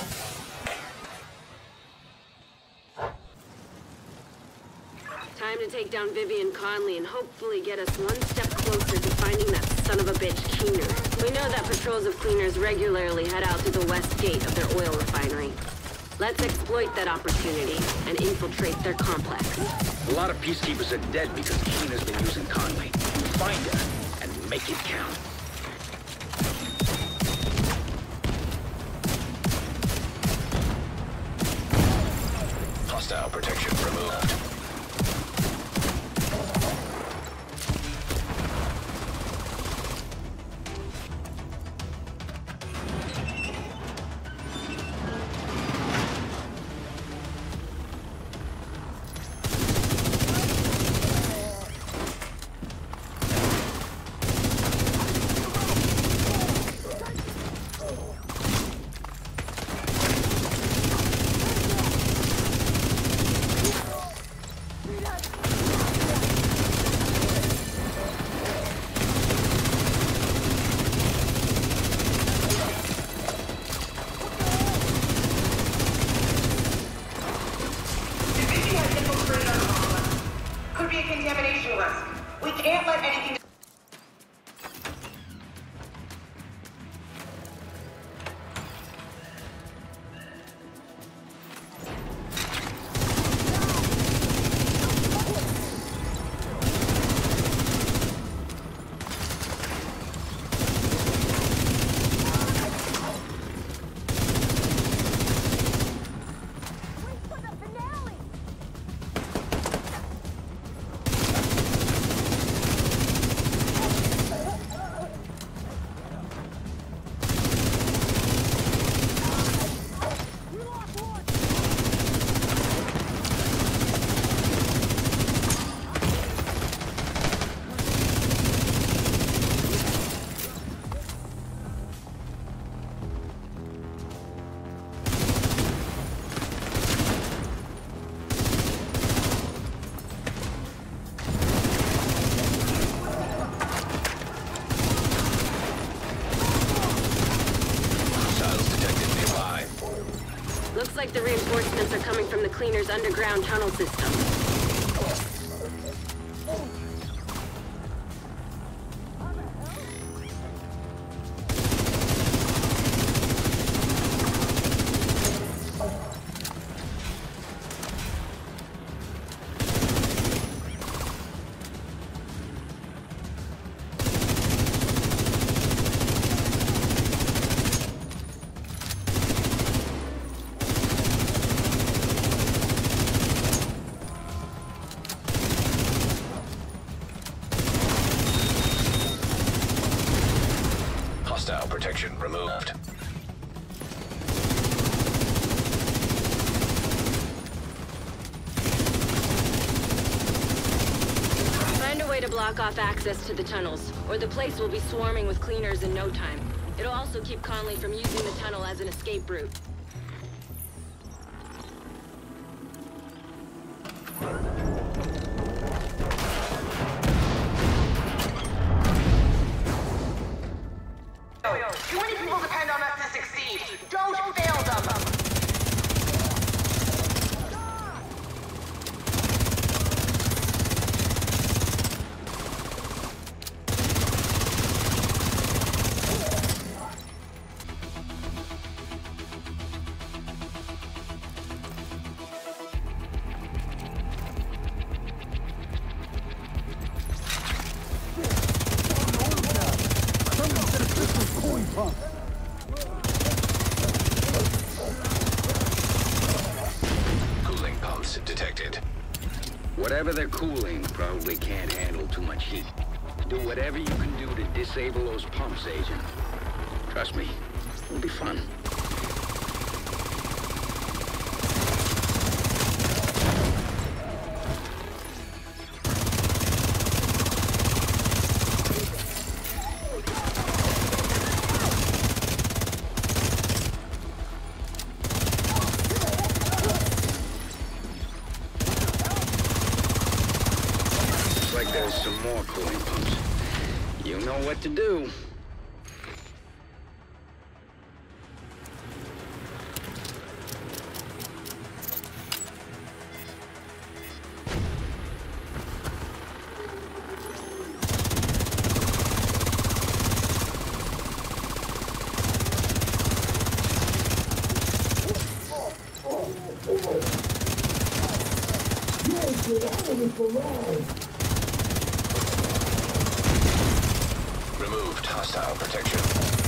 Time to take down Vivian Conley and hopefully get us one step closer to finding that son of a bitch Keener. We know that patrols of cleaners regularly head out to the west gate of their oil refinery. Let's exploit that opportunity and infiltrate their complex. A lot of peacekeepers are dead because Keener's been using Conley. Find her and make it count. Hostile protection removed. Looks like the reinforcements are coming from the cleaner's underground tunnel system. Protection removed. Find a way to block off access to the tunnels, or the place will be swarming with cleaners in no time. It'll also keep Conley from using the tunnel as an escape route. Too many people depend on us to succeed. Don't fail them. Cooling pumps detected. Whatever they're cooling probably can't handle too much heat. Do whatever you can do to disable those pumps, Agent. Trust me, it'll be fun. Like there's some more cooling pumps. You know what to do. Removed hostile protection.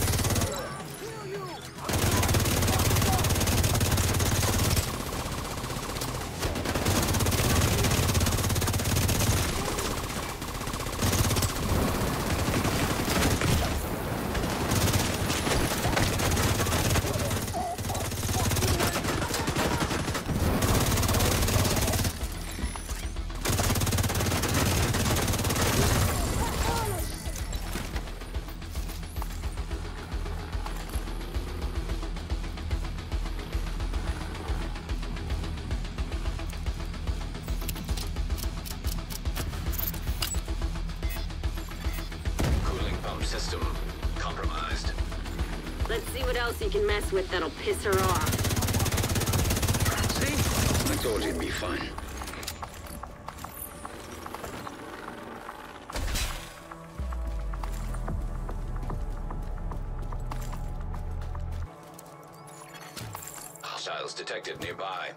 System compromised. Let's see what else you can mess with that'll piss her off. See? I told you it'd be fun. Hostiles detected nearby.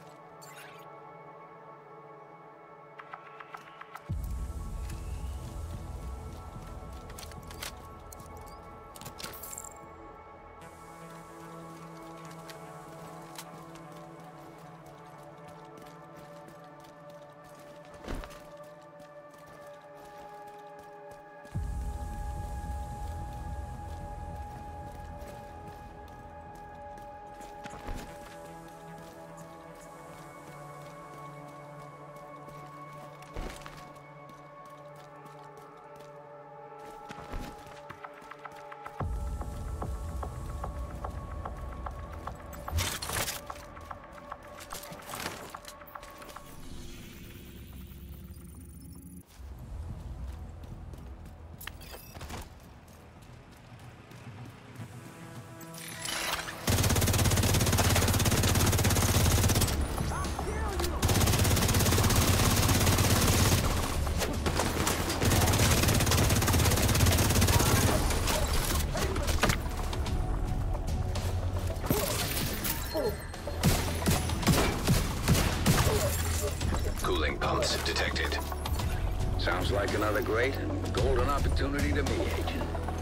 Cooling pumps detected. Sounds like another great and golden opportunity to me, Agent.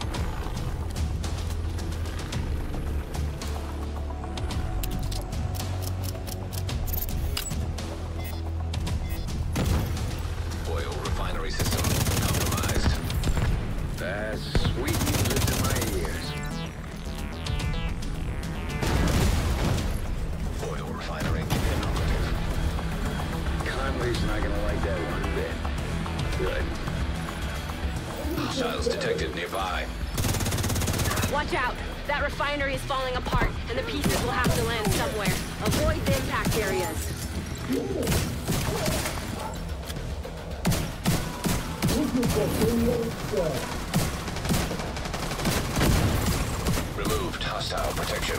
Oil refinery system compromised. That's sweet music to my ears. Oil refinery inoperative. Conway's not gonna like that one bit. Good. Hostiles detected nearby. Watch out! That refinery is falling apart, and the pieces will have to land somewhere. Avoid the impact areas. Removed hostile protection.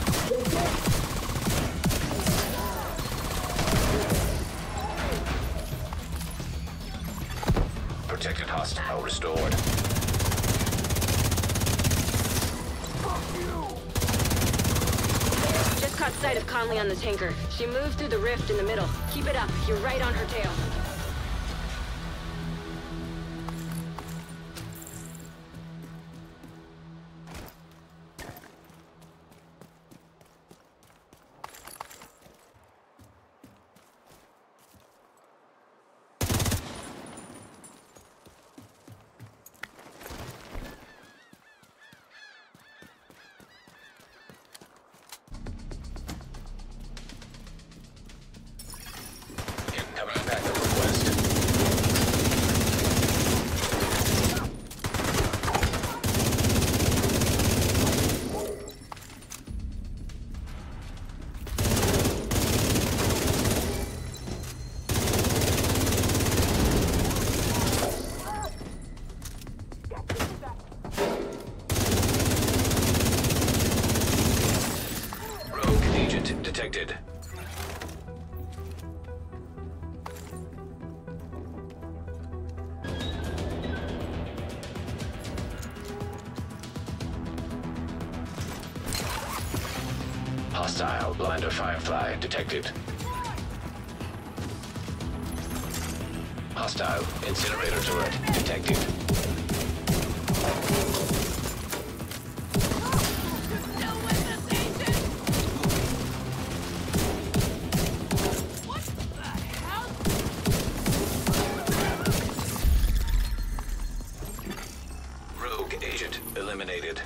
Protected hostile restored. Just caught sight of Conley on the tanker. She moved through the rift in the middle. Keep it up. You're right on her tail. Incoming backup request. Rogue agent detected. Hostile blinder firefly detected. Hostile incinerator turret detected. Rogue agent eliminated.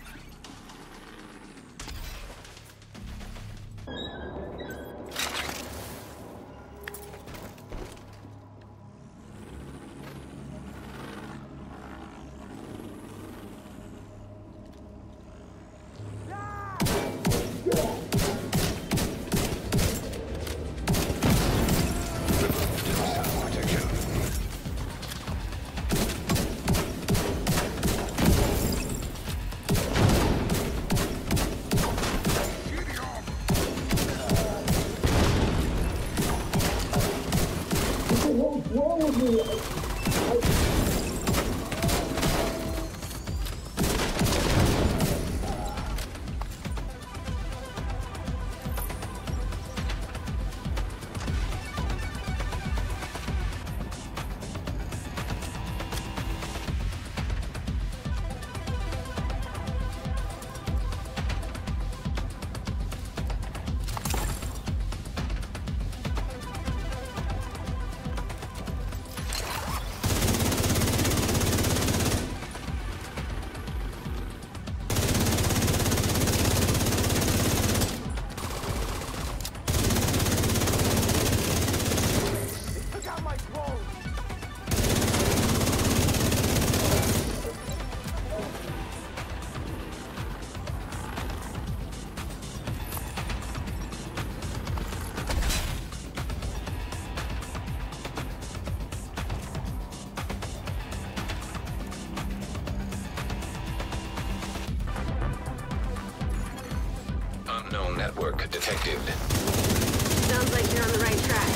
Unknown network detected. Sounds like you're on the right track.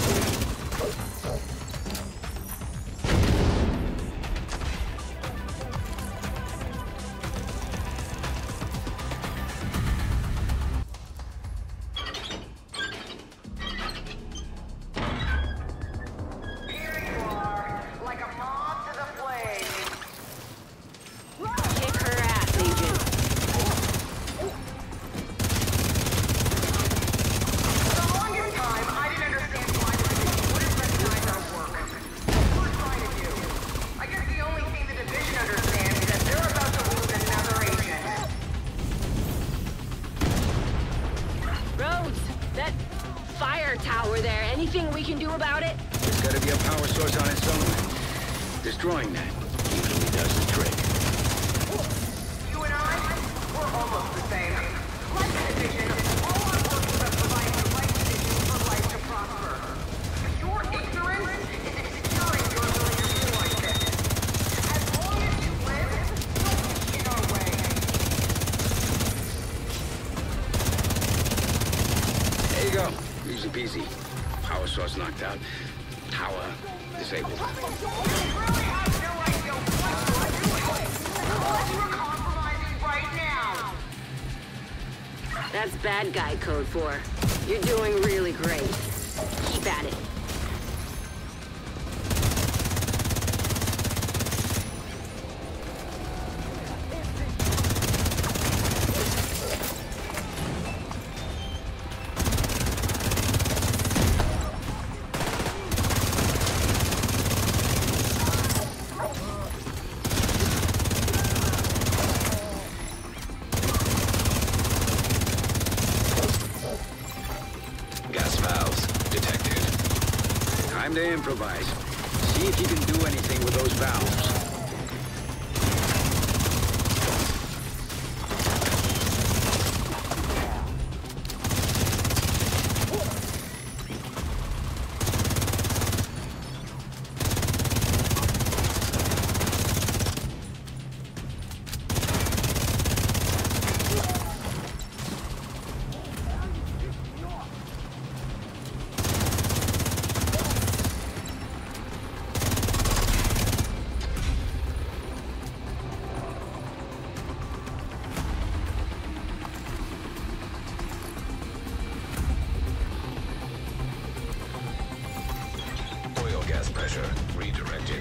Here you are, like a moth to the flame. Kick her ass, Agent. For the longest time, I didn't understand why the division wouldn't recognize our work. What we're trying to do. I guess the only thing the division understands is that they're about to lose another agent. Rhodes, that fire tower there, anything we can do about it? There's gotta be a power source on its own. Destroying that usually does the trick. You and I, we're almost the same. Like the division, all our work is about providing the right conditions for life to prosper. Your ignorance is in securing your ability to realize this. As long as you live, don't get in our way. There you go. Easy peasy. Power source knocked out. Tower disabled. You really have no idea what you're doing. Unless you're compromising right now. That's bad guy code 4. You're doing really great. Keep at it. Gas valves detected. Time to improvise. See if you can do anything with those valves. exposure redirected.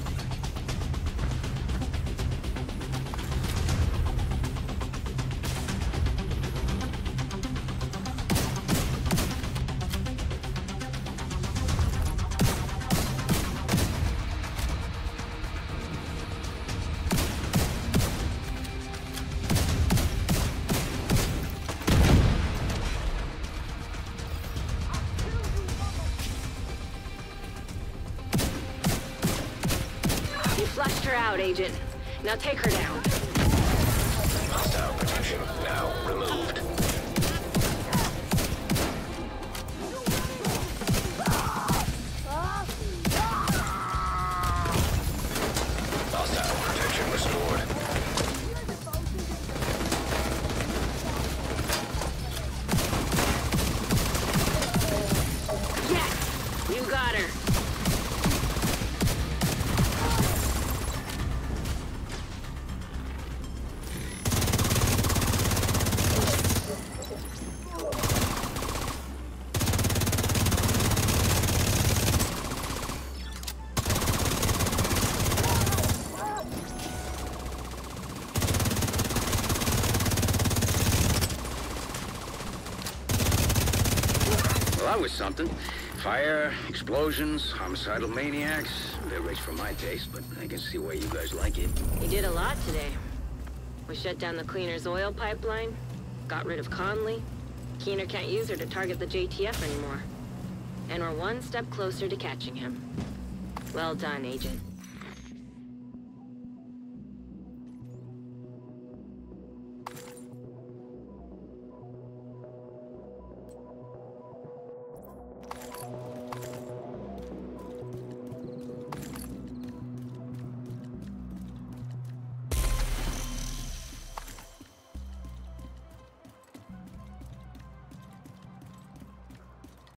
You flushed her out, Agent. Now take her down. Hostile protection now removed. Hostile protection restored. Yes! You got her. Well, that was something. Fire, explosions, homicidal maniacs. A bit rich for my taste, but I can see why you guys like it. You did a lot today. We shut down the cleaner's oil pipeline, got rid of Conley. Keener can't use her to target the JTF anymore. And we're one step closer to catching him. Well done, Agent.